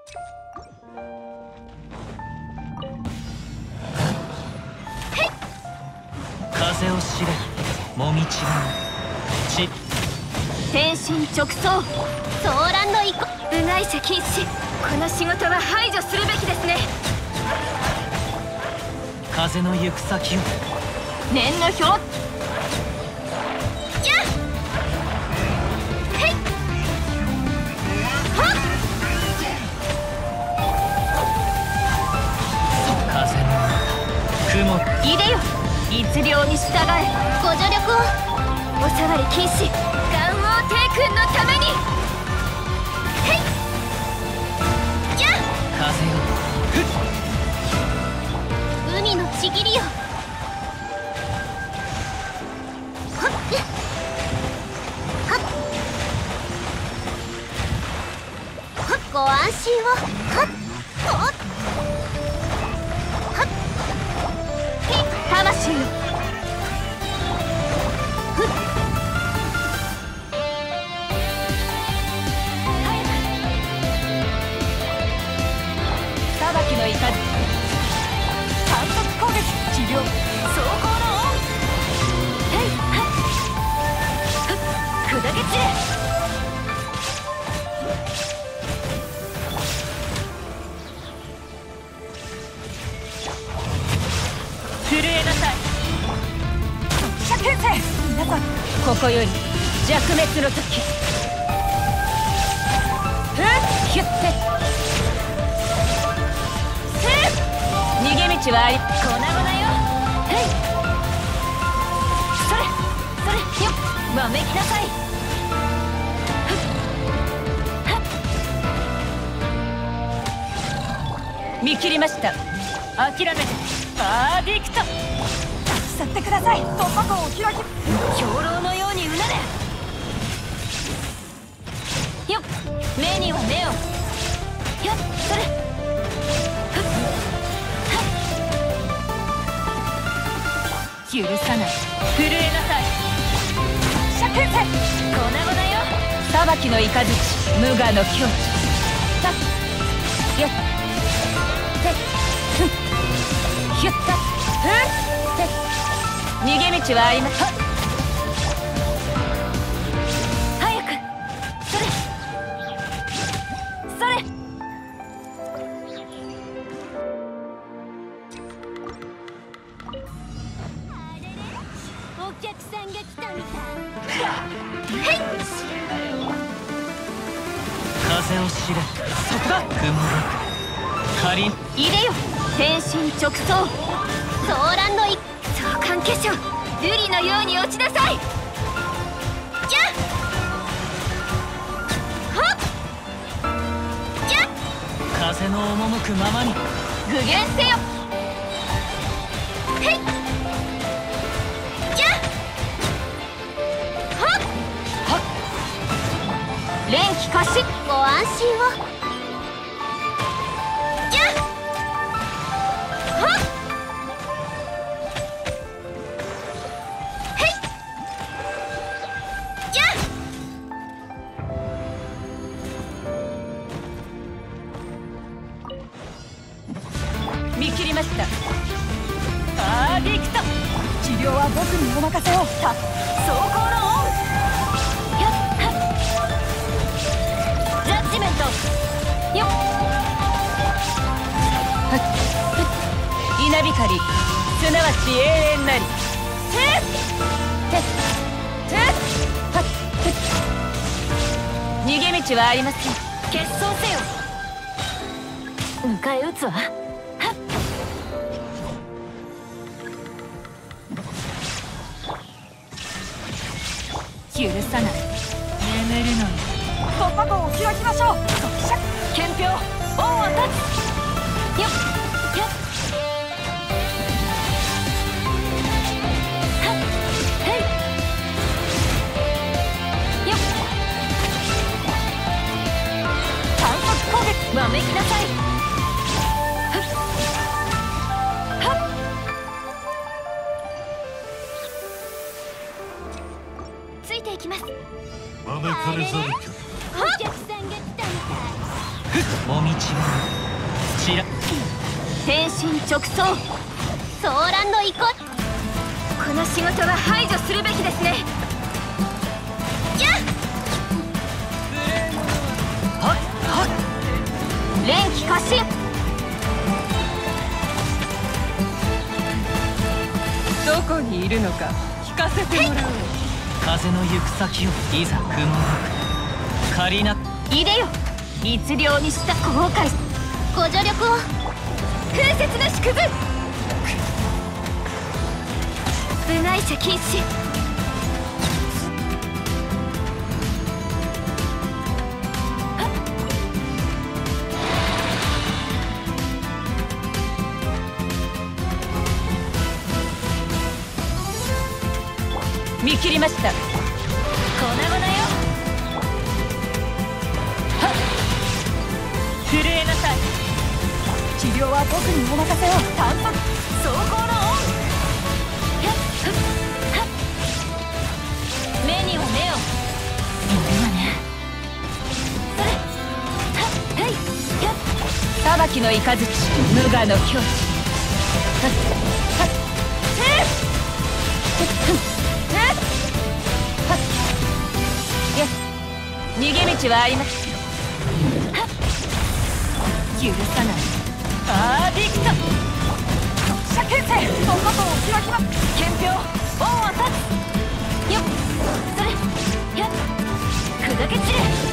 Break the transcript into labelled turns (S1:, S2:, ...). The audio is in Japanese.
S1: 風を知れもみちがち
S2: 天心直送騒乱の意向部外者禁止この仕事は排除するべきですね
S1: 風の行く先を
S2: 念の表やっへいはっ
S1: 風の雲
S2: いでよ律令に従えご助力をお触り禁止元王帝君のためにへいやっ
S1: 風よ
S2: 海のちぎりよはっはっはっご安心をはっはっはっ魂よふっ
S3: 裁きの怒り単独攻撃治療走行のオン
S2: へいはっふっ砕け散れ
S3: 震えなさい速射転生皆さんここより弱滅の時ふっヒュッて逃げ道はあり粉々よ
S2: へいそれそれよっ
S3: わめきなさい見切りました諦めてバーディクト立ち去ってください突破口を開き
S2: 兵糧のようにうなれよっ目には目をよっそれ
S3: 許さない震えなさい射程戦粉々よ裁きの雷無我の境地たっよってふんひゅったふんって逃げ道はありません
S2: 早くそれそれお客さんが来たみたいへい
S1: 風を知れ
S3: そこだ
S1: 雲が仮
S2: いでよ天心直送騒乱の召喚化粧瑠璃のように落ちなさいやっはっやっ
S1: 風の赴くままに
S2: 具現せよへいやっはっ
S3: はっ
S2: 連気貸しご安心をやっはっへいやっ
S3: 見切りましたバーディクト治療は僕にお任せをた走行のオン
S2: やっはっジャッジメントよっ
S3: 稲光すなわち永遠なりてってはっ逃げ道はありません
S2: 決闘せよ迎え撃つわはっ
S3: 許さない
S1: 眠るのよ
S3: 突破口を開きましょう速射憲兵恩を断つ
S2: よっよっはっへいよっ
S3: 単独攻撃
S2: わめきなさいはっはっついていきます
S4: 招かれざる客
S2: お客さんが来たみたい
S1: もみちがちら
S2: 天心直送ソーランの遺骨。この仕事は排除するべきですね。やっ
S1: はっはっ
S2: 連気過信。
S3: どこにいるのか聞かせてもらおう。
S1: 風の行く先をいざ雲なく借りない
S2: でよ律令にした後悔。ご助力を風雪の縮図。部外者禁止。
S3: 見切りました。粉々よ。はっ震えなさい。治療は僕にお任せを。単発走行のオン。はっ目には目を。いるわね。それはっはい裁きの雷無我の境地。はっはっ逃げ道はあります。許さない。バーディクト。射剣生とことを開きます。憲兵恩を断つ。よっそれよっ砕け散れ。